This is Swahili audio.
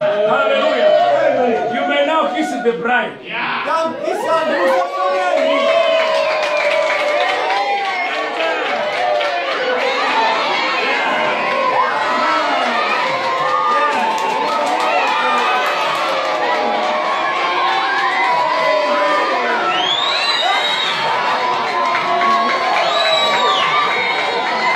Hallelujah. You may now kiss the bride. Come kiss her.